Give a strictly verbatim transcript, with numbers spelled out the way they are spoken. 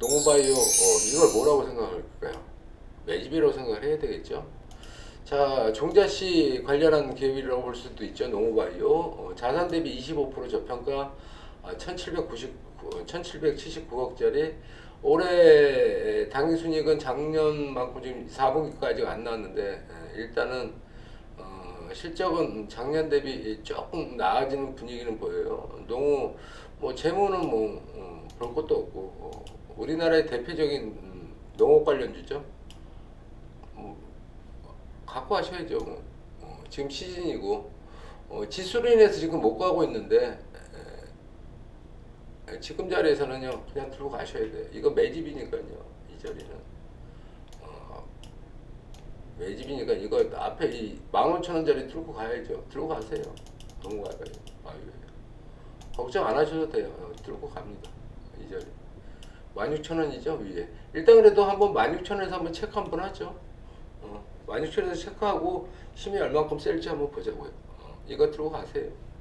농업바이오 어, 이걸 뭐라고 생각할까요? 매집이라고 생각을 해야 되겠죠. 자, 종자씨 관련한 기업이라고 볼 수도 있죠. 농업바이오 어, 자산 대비 이십오 퍼센트 저평가 어, 천칠백구십구, 천칠백칠십구억짜리 올해 당기순이익은 작년만큼 지금 사 분기까지 안 나왔는데 일단은 어, 실적은 작년 대비 조금 나아지는 분위기는 보여요. 농어 뭐 재무는 뭐 어, 볼 것도 없고 어, 우리나라의 대표적인 음, 농업 관련주죠. 뭐, 갖고 하셔야죠. 뭐. 어, 지금 시즌이고 어, 지수로 인해서 지금 못 가고 있는데 에, 지금 자리에서는요 그냥 들고 가셔야 돼요. 이거 매집이니까요. 이 자리는 어, 매집이니까 이거 앞에 이 만 오천 원짜리 들고 가야죠. 들고 가세요. 너무 가요. 아유, 걱정 안 하셔도 돼요. 어, 들고 갑니다. 이 자리 만 육천 원이죠 위에. 일단 그래도 한번 만 육천 원에서 한번 체크 한번 하죠. 어, 만 육천 원에서 체크하고 힘이 얼만큼 셀지 한번 보자고요. 어, 이거 들고 가세요.